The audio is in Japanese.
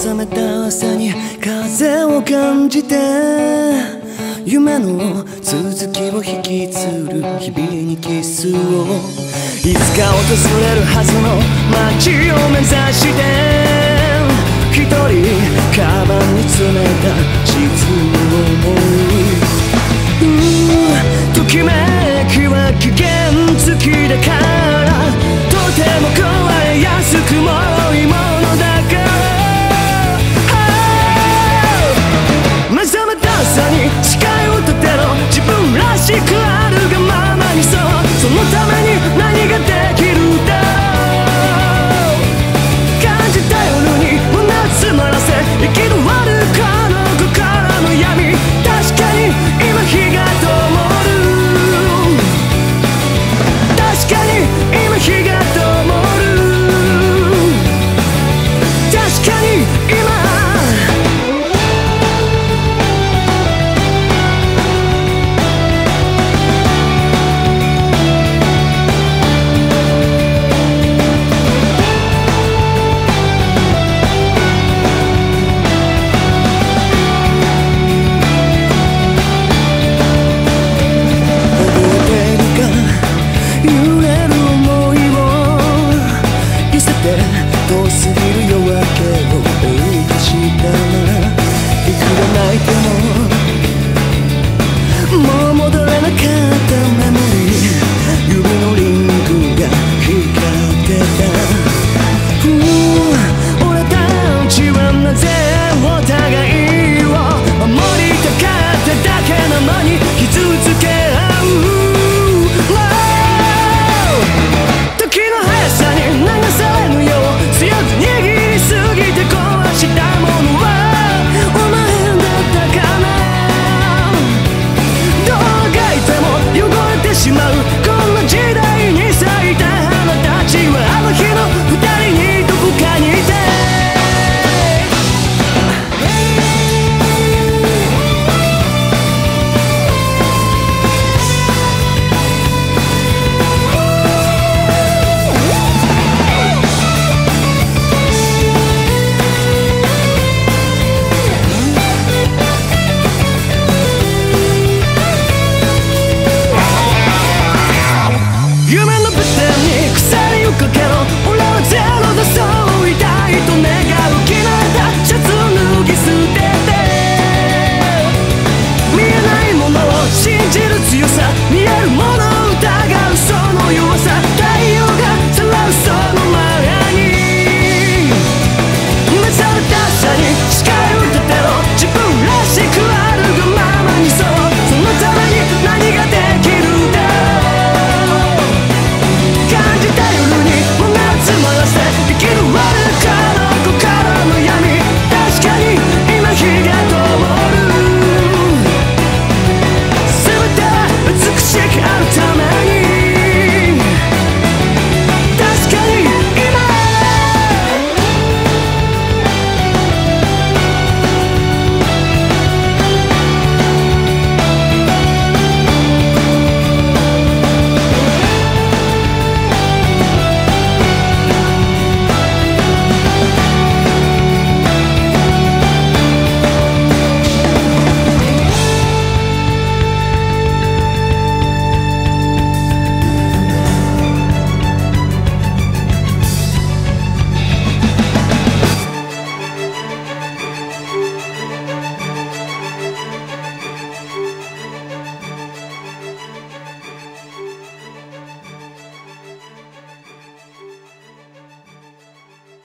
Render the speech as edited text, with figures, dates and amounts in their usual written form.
覚めた朝に風を感じて、夢の続きを引き継ぐ日々にキスを、いつか訪れるはずの街を目指して一人カバンに詰めた地図を思う。ときめきは期限付きだから、とても壊れやすくもいいものだから、目覚めた朝に誓いを立てろ、自分らしくあるがままに、そうそのために何ができるだろう。感じた夜に胸詰まらせ行き止まるこの心の闇、確かに今日が灯る、確かに今日が灯る、確かに今遠すぎる夜明けを追い出したら、いくら泣いてももう戻れなかった。